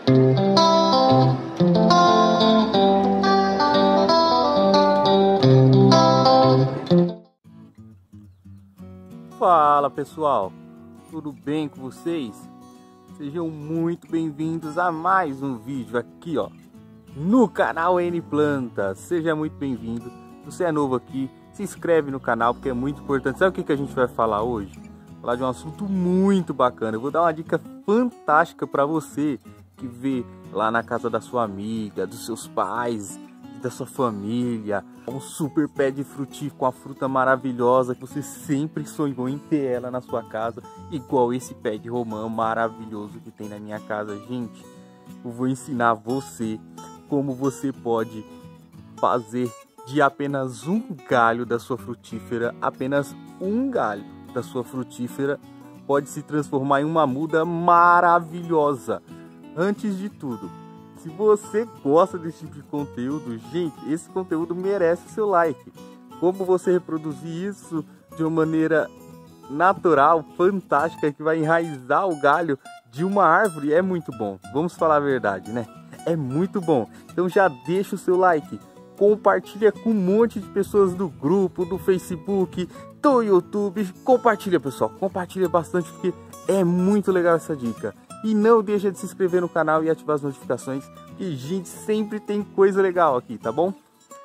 Fala pessoal, tudo bem com vocês? Sejam muito bem-vindos a mais um vídeo aqui no canal N Plantas. Seja muito bem-vindo. Se você é novo aqui, se inscreve no canal porque é muito importante. Sabe o que a gente vai falar hoje? Falar de um assunto muito bacana. Eu vou dar uma dica fantástica para você que vê lá na casa da sua amiga, dos seus pais, da sua família, um super pé de frutífero com a fruta maravilhosa que você sempre sonhou em ter ela na sua casa, igual esse pé de romã maravilhoso que tem na minha casa. Gente, eu vou ensinar você como você pode fazer de apenas um galho da sua frutífera, apenas um galho da sua frutífera pode se transformar em uma muda maravilhosa. Antes de tudo, se você gosta desse tipo de conteúdo, gente, esse conteúdo merece seu like. Como você reproduzir isso de uma maneira natural, fantástica, que vai enraizar o galho de uma árvore, é muito bom. Vamos falar a verdade, né? É muito bom. Então já deixa o seu like, compartilha com um monte de pessoas do grupo, do Facebook, do YouTube. Compartilha, pessoal, compartilha bastante porque é muito legal essa dica. E não deixa de se inscrever no canal e ativar as notificações, que gente, sempre tem coisa legal aqui, tá bom?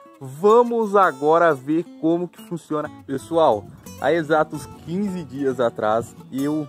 Vamos agora ver como que funciona. Pessoal, há exatos 15 dias atrás eu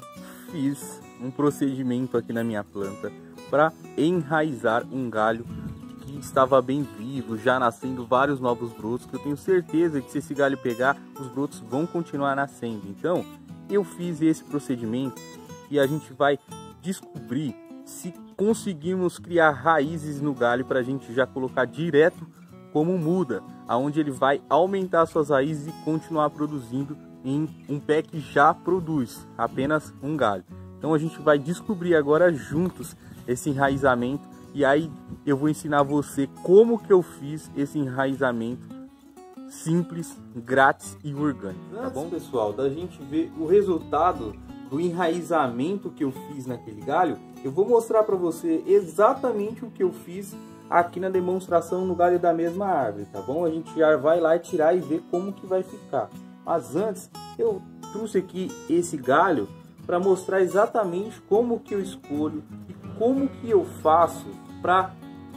fiz um procedimento aqui na minha planta para enraizar um galho que estava bem vivo, já nascendo vários novos brotos, que eu tenho certeza que se esse galho pegar, os brotos vão continuar nascendo. Então, eu fiz esse procedimento e a gente vai descobrir se conseguimos criar raízes no galho para a gente já colocar direto como muda, aonde ele vai aumentar suas raízes e continuar produzindo em um pé que já produz apenas um galho. Então a gente vai descobrir agora juntos esse enraizamento e aí eu vou ensinar você como que eu fiz esse enraizamento simples, grátis e orgânico, tá bom, pessoal? Da gente ver o resultado do enraizamento que eu fiz naquele galho, eu vou mostrar para você exatamente o que eu fiz aqui na demonstração no galho da mesma árvore, tá bom? A gente já vai lá tirar e ver como que vai ficar. Mas antes, eu trouxe aqui esse galho para mostrar exatamente como que eu escolho e como que eu faço para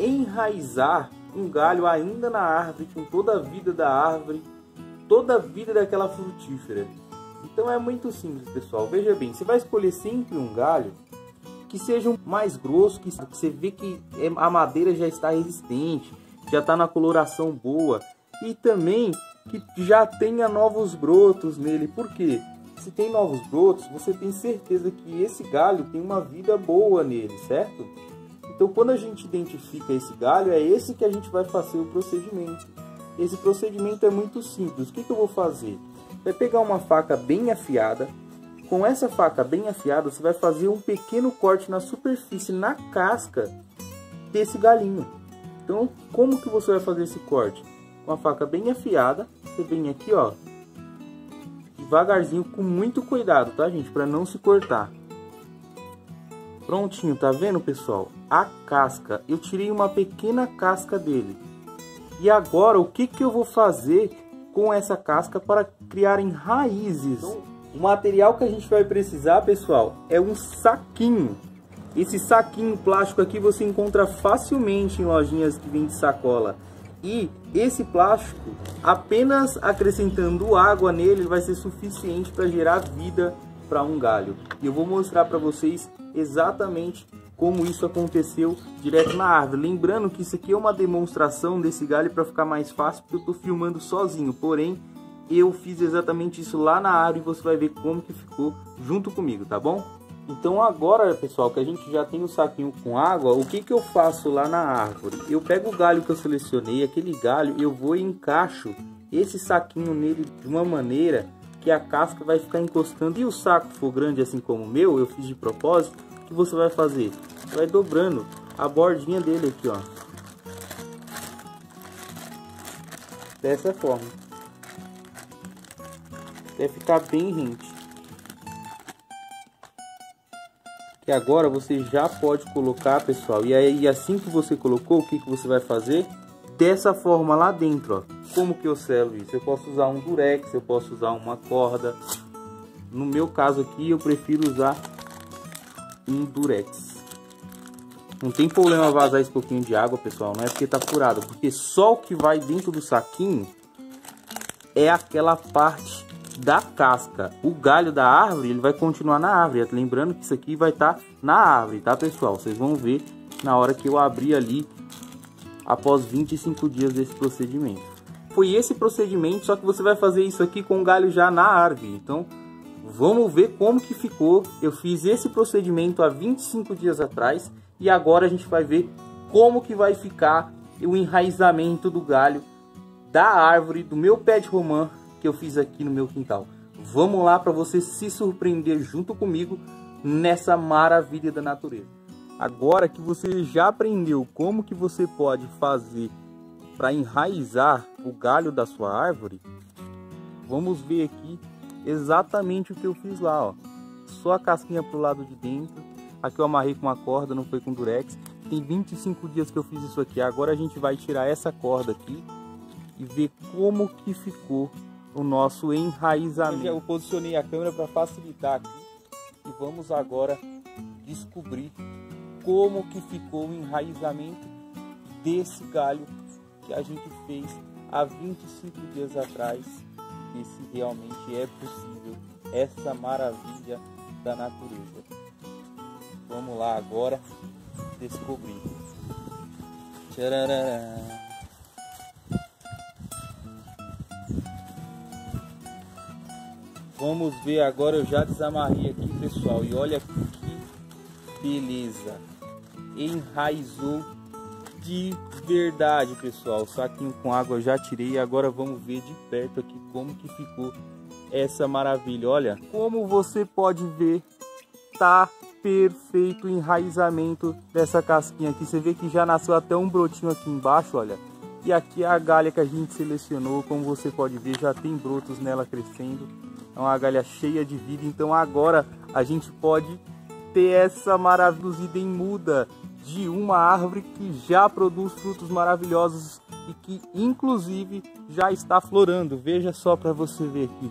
enraizar um galho ainda na árvore, com toda a vida da árvore, toda a vida daquela frutífera. Então é muito simples, pessoal. Veja bem, você vai escolher sempre um galho que seja mais grosso, que você vê que a madeira já está resistente, já está na coloração boa e também que já tenha novos brotos nele. Por quê? Se tem novos brotos, você tem certeza que esse galho tem uma vida boa nele, certo? Então quando a gente identifica esse galho, é esse que a gente vai fazer o procedimento. Esse procedimento é muito simples. O que eu vou fazer? Vai pegar uma faca bem afiada. Com essa faca bem afiada, você vai fazer um pequeno corte na superfície, na casca desse galinho. Então, como que você vai fazer esse corte? Com a faca bem afiada, você vem aqui, devagarzinho, com muito cuidado, tá, gente? Para não se cortar. Prontinho, tá vendo, pessoal? A casca, eu tirei uma pequena casca dele. E agora, o que eu vou fazer com essa casca para criarem raízes? Então, o material que a gente vai precisar, pessoal, é um saquinho. Esse saquinho plástico aqui você encontra facilmente em lojinhas que vendem sacola. E esse plástico, apenas acrescentando água nele, vai ser suficiente para gerar vida para um galho. E eu vou mostrar para vocês exatamente como isso aconteceu direto na árvore. Lembrando que isso aqui é uma demonstração desse galho para ficar mais fácil, porque eu estou filmando sozinho. Porém, eu fiz exatamente isso lá na árvore e você vai ver como que ficou junto comigo, tá bom? Então agora, pessoal, que a gente já tem o saquinho com água, o que eu faço lá na árvore? Eu pego o galho que eu selecionei, aquele galho, eu vou e encaixo esse saquinho nele de uma maneira que a casca vai ficar encostando. E o saco for grande assim como o meu, eu fiz de propósito, o que você vai fazer? Você vai dobrando a bordinha dele aqui, dessa forma, até ficar bem rente. que agora você já pode colocar, pessoal. E aí, assim que você colocou, o que você vai fazer? Dessa forma lá dentro, ó. Como que eu selo isso? Eu posso usar um durex, eu posso usar uma corda. No meu caso aqui, eu prefiro usar um durex. Não tem problema vazar esse pouquinho de água, pessoal. Não é porque tá furado, porque só o que vai dentro do saquinho é aquela parte da casca. O galho da árvore, ele vai continuar na árvore. Lembrando que isso aqui vai estar na árvore, tá, pessoal? Vocês vão ver na hora que eu abrir ali, após 25 dias desse procedimento. Foi esse procedimento, só que você vai fazer isso aqui com o galho já na árvore. Então, vamos ver como que ficou. Eu fiz esse procedimento há 25 dias atrás e agora a gente vai ver como que vai ficar o enraizamento do galho da árvore do meu pé de romã que eu fiz aqui no meu quintal. Vamos lá para você se surpreender junto comigo nessa maravilha da natureza. Agora que você já aprendeu como que você pode fazer para enraizar o galho da sua árvore, vamos ver aqui exatamente o que eu fiz lá, ó. Só a casquinha pro lado de dentro. Aqui eu amarrei com uma corda, não foi com durex. Tem 25 dias que eu fiz isso aqui. Agora a gente vai tirar essa corda aqui e ver como que ficou o nosso enraizamento. Eu posicionei a câmera para facilitar aqui e vamos agora descobrir como que ficou o enraizamento desse galho que a gente fez há 25 dias atrás. E se realmente é possível essa maravilha da natureza. Vamos lá agora descobrir. Tcharará. Vamos ver agora, eu já desamarrei aqui, pessoal, e olha que beleza. Enraizou de verdade, pessoal. O saquinho com água eu já tirei e agora vamos ver de perto aqui como que ficou essa maravilha. Olha, como você pode ver, tá perfeito o enraizamento dessa casquinha aqui. Você vê que já nasceu até um brotinho aqui embaixo, olha. E aqui é a galha que a gente selecionou, como você pode ver, já tem brotos nela crescendo. É uma galha cheia de vida, então agora a gente pode ter essa maravilhosa em muda de uma árvore que já produz frutos maravilhosos e que inclusive já está florando. Veja só para você ver aqui.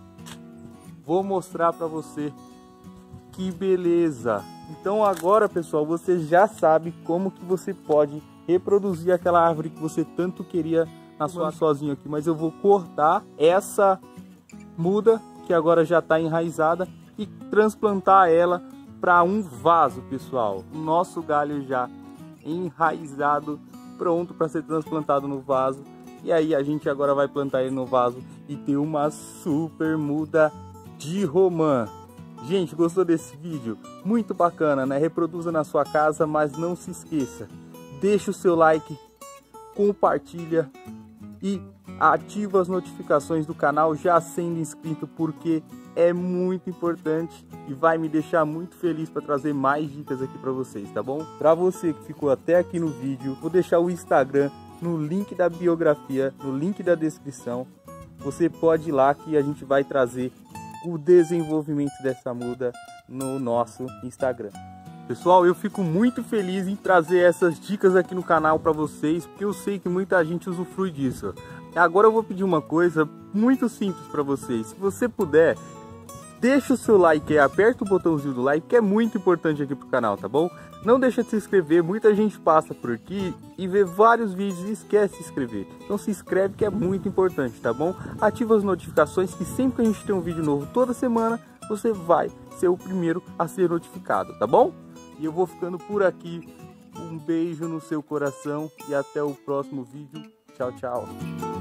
Vou mostrar para você que beleza. Então agora, pessoal, você já sabe como que você pode reproduzir aquela árvore que você tanto queria na sua sozinho aqui, mas eu vou cortar essa muda que agora já está enraizada e transplantar ela para um vaso, pessoal. O nosso galho já enraizado, pronto para ser transplantado no vaso. E aí a gente agora vai plantar ele no vaso e ter uma super muda de romã. Gente, gostou desse vídeo? Muito bacana, né? Reproduza na sua casa, mas não se esqueça, deixa o seu like, compartilha e ativa as notificações do canal já sendo inscrito, porque é muito importante e vai me deixar muito feliz para trazer mais dicas aqui para vocês, tá bom? Para você que ficou até aqui no vídeo, vou deixar o Instagram no link da biografia, no link da descrição. Você pode ir lá que a gente vai trazer o desenvolvimento dessa muda no nosso Instagram. Pessoal, eu fico muito feliz em trazer essas dicas aqui no canal para vocês, porque eu sei que muita gente usufrui disso. Agora eu vou pedir uma coisa muito simples para vocês. Se você puder, deixa o seu like aí, aperta o botãozinho do like, que é muito importante aqui pro canal, tá bom? Não deixa de se inscrever, muita gente passa por aqui e vê vários vídeos e esquece de se inscrever. Então se inscreve, que é muito importante, tá bom? Ativa as notificações, que sempre que a gente tem um vídeo novo toda semana, você vai ser o primeiro a ser notificado, tá bom? E eu vou ficando por aqui. Um beijo no seu coração e até o próximo vídeo. Tchau, tchau.